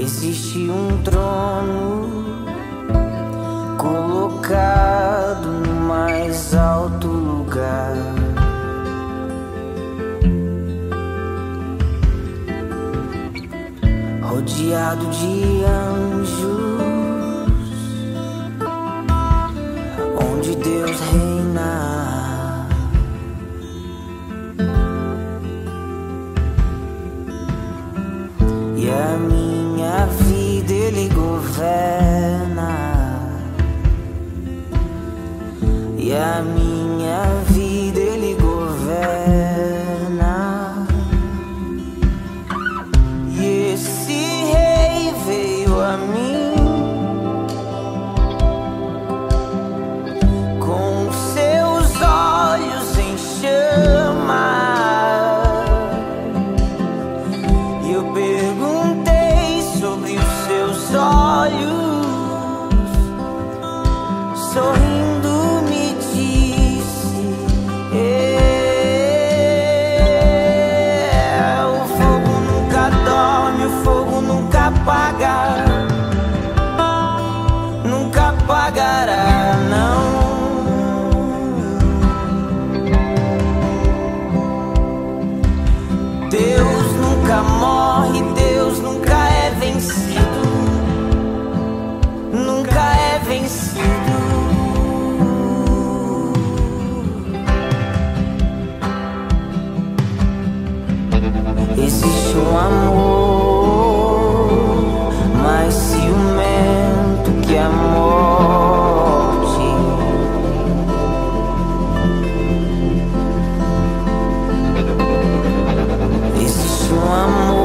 Existe um trono colocado no mais alto lugar. Rodeado de anjos, onde Deus reina. E a minha vida Ele governa. E a minha vida Ele governa. E esse rei veio a mim com seus olhos em chama. E eu perguntei sobre os seus olhos, sorrindo me disse: o fogo nunca dorme, o fogo nunca apaga, nunca apagará, não. Deus nunca morre, Deus nunca é vencido, nunca é vencido. Existe um amor mais ciumento que a morte. Existe um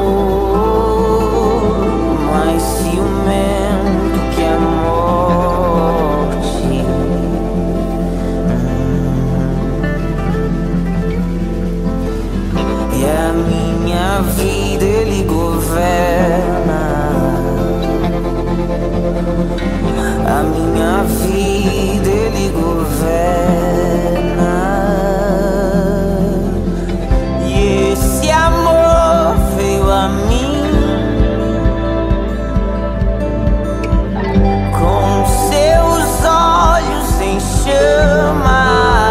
amor mais ciumento que a morte. E a minha vida Ele governa. A minha vida Ele governa. E esse amor veio a mim com seus olhos em chama.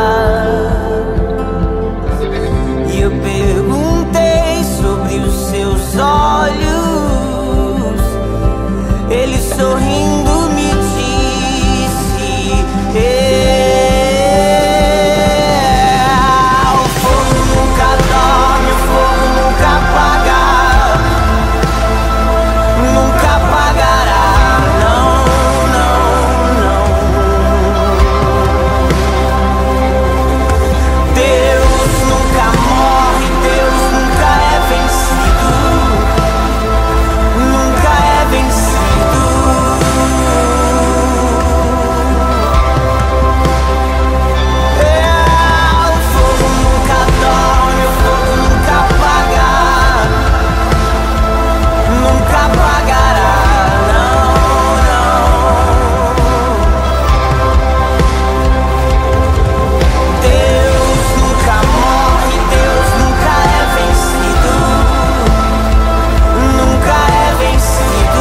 E eu perguntei sobre os seus olhos, Ele sorrindo me disse: o fogo nunca dorme, o fogo nunca apaga, nunca apagará, não, não, não. Deus nunca morre, Deus nunca é vencido, nunca é vencido. O fogo nunca dorme, o fogo nunca apaga, nunca apagará, não, não. Deus nunca morre, Deus nunca é vencido, nunca é vencido.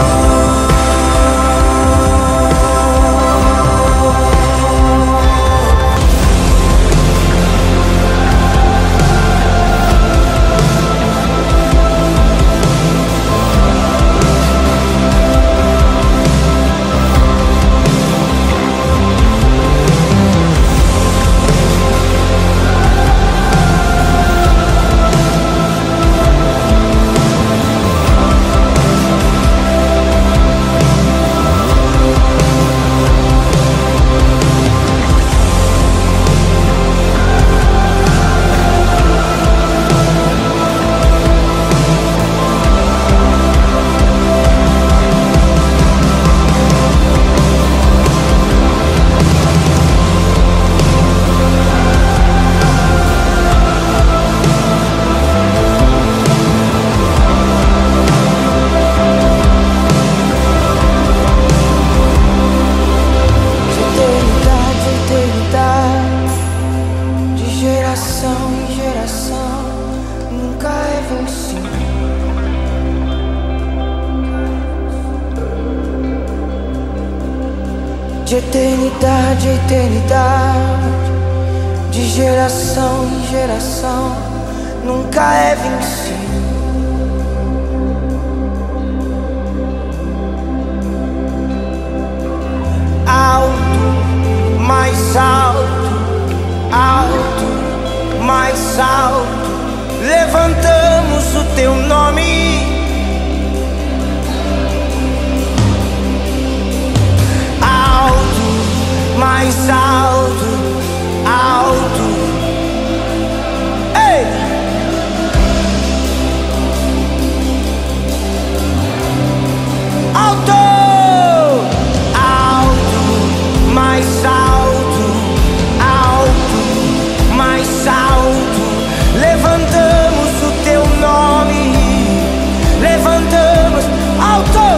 de eternidade a eternidade, de geração em geração, nunca é vencido. Alto, mais alto, alto, mais alto, levantamos o teu nome. Alto, mais alto, alto. Ei! Alto! Mais alto, alto, mais alto, levantamos o teu nome, levantamos, alto,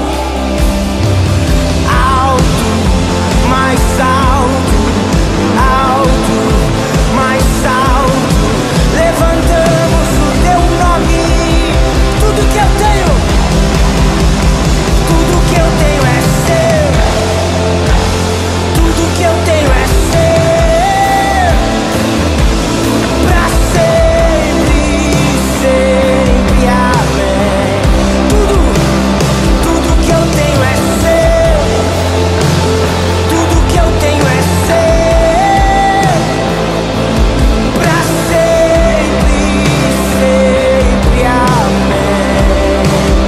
alto, mais alto, alto, mais alto, levantamos o teu nome. Tudo que eu tenho é seu. Tudo que eu tenho é seu, pra sempre, sempre, amém. Tudo que eu tenho é seu. Tudo que eu tenho é seu, pra sempre, sempre, amém.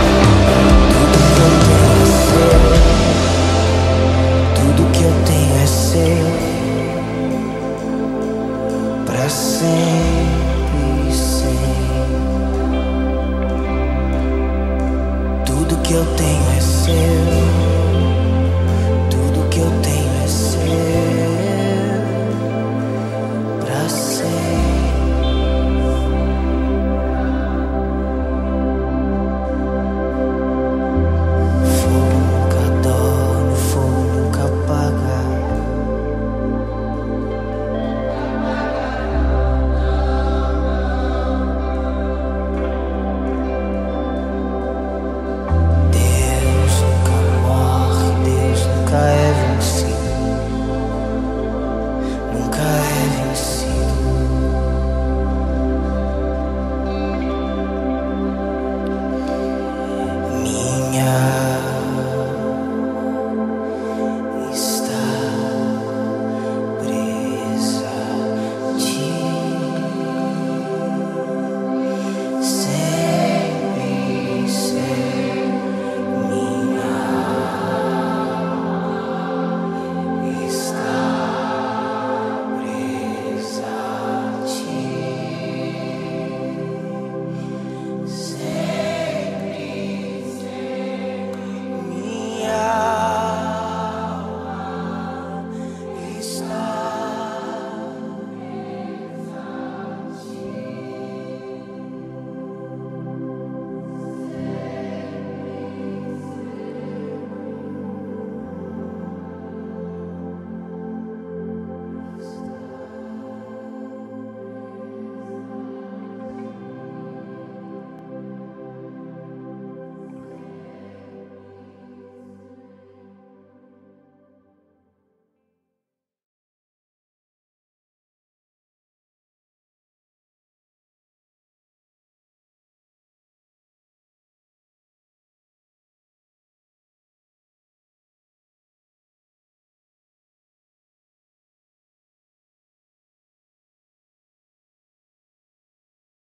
Tudo que eu tenho é seu, pra sempre, sempre. Tudo que eu tenho